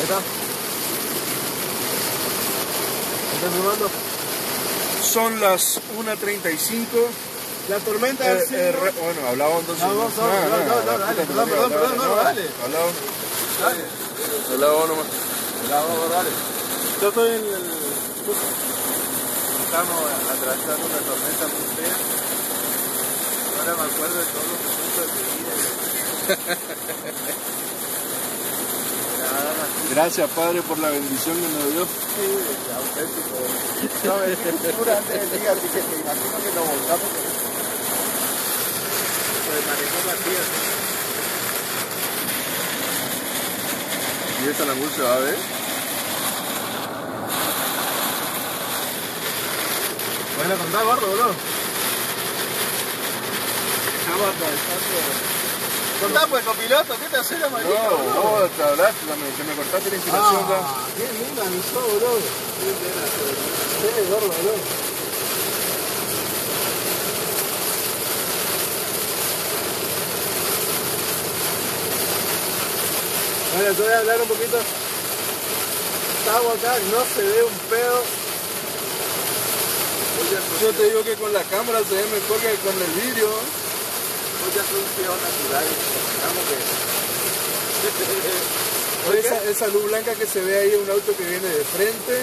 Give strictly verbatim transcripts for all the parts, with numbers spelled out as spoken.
está. ¿Estás filmando? Son las una treinta y cinco. La tormenta Eh, del eh, siglo. re- bueno, hablaba entonces. No, vamos, vamos, no, no, no, dale, perdón, perdón, perdón, no, dale. Hablaba. Dale. Hablaba nomás. Vamos, dale. Yo estoy en el... Estamos atravesando una tormenta muy fea. Ahora me acuerdo de todos los momentos de mi vida. Gracias, Padre, por la bendición que nos dio. Sí, auténtico. No, es que durante el día, así que me imagino que nos volcamos. Pues manejó Matías. ¿Y esta la se va a ver? Bueno, contá, gordo, bro. Estamos atravesando. Contá, pues, copiloto, ¿qué te hace la manija, No, bro? vos te hablaste, me, que me cortaste la inspiración. Ah, qué linda mi show, bro. Sí, gordo, bro. Bueno, te voy a hablar un poquito. Estamos acá, no se ve un pedo. Yo te digo que con la cámara se ve mejor que con el vídeo. Hoy ya soy un pedo natural. Oye, esa, esa luz blanca que se ve ahí es un auto que viene de frente.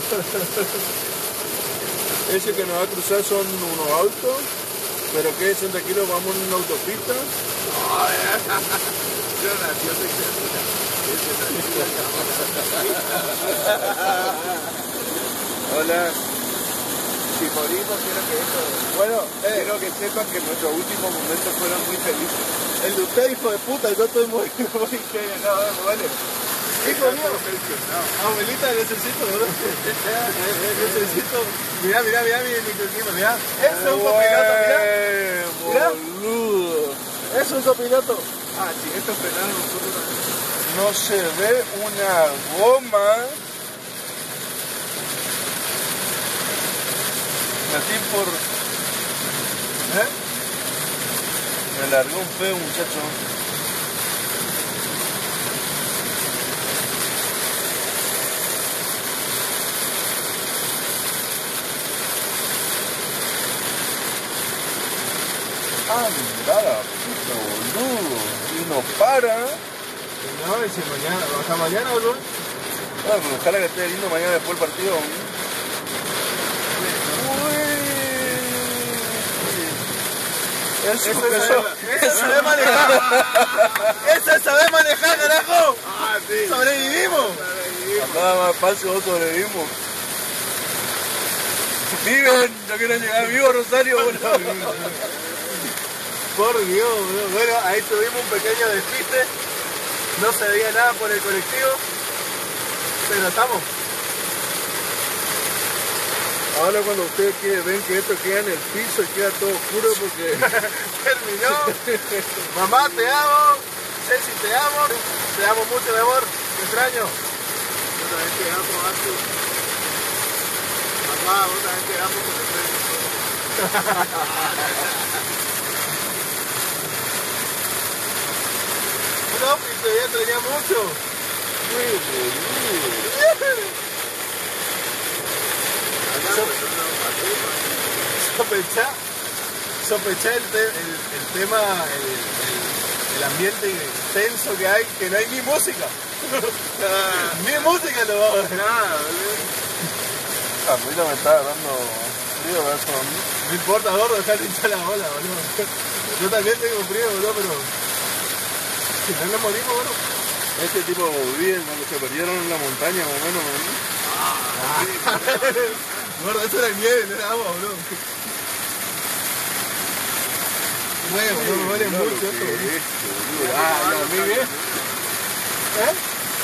Ese que nos va a cruzar son unos autos. Pero quédense tranquilos, vamos en una autopista. Yo nací hace criatura. Hola. Si morimos, quiero que eso. Bueno, eh, quiero que sepan que nuestros últimos momentos fueron muy felices. El de usted, hijo de puta, yo estoy muy, muy que no, vale. Hijo mío, abuelita, necesito, bro. Necesito. Mirá, mirá, mirá mi microclima, mirá. Eso es un copiloto, mirá. Mirá. Boludo. Eso es un copiloto. Ah, sí, esto frenaron nosotros también. No se ve una goma. Metí por... ¿Eh? Me largó un feo, muchacho. Anda, puta, boludo. Y no para. No, y si mañana, hasta mañana, bro. Ah, pero ojalá que esté lindo mañana después del partido. Eso, Eso es eso, eso sabe manejar. Eso es saber manejar, carajo. Ah, sí. Sobrevivimos. Nada más fácil, vos sobrevivimos. Viven, no quieren llegar vivo, Rosario, boludo. Por Dios, bro. Bueno, ahí tuvimos un pequeño despiste. No se veía nada por el colectivo. Pero estamos. Ahora cuando ustedes quieren, ven que esto queda en el piso y queda todo oscuro porque... Terminó. Mamá, te amo. Ceci, te amo. Te amo mucho, mi amor. Te extraño. Yo también te amo, Artu. Mamá, vos también te amo porque te extraño. No, y te extrañé mucho. Muy boludo. Sospechá, sospechá el, te, el, el tema, el, el, el ambiente tenso que hay, que no hay ni música. Ni música no va a haber. Nada, A mí no me está dando frío, eso. no importa, gordo, dejate hinchar la bola, boludo. Yo también tengo frío, boludo, pero si no nos morimos, boludo. Este tipo vive cuando se perdieron en la montaña, más o menos, ¿no? Ah, gordo, eso era nieve, no era agua, boludo. Huevo, no me duele mucho esto, boludo. Ah, ya, muy bien. ¿Eh?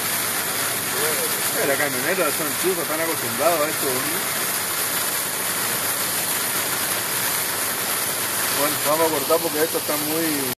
La camioneta son chuzos, están acostumbrados a esto, boludo. Bueno, vamos a cortar porque esto está muy...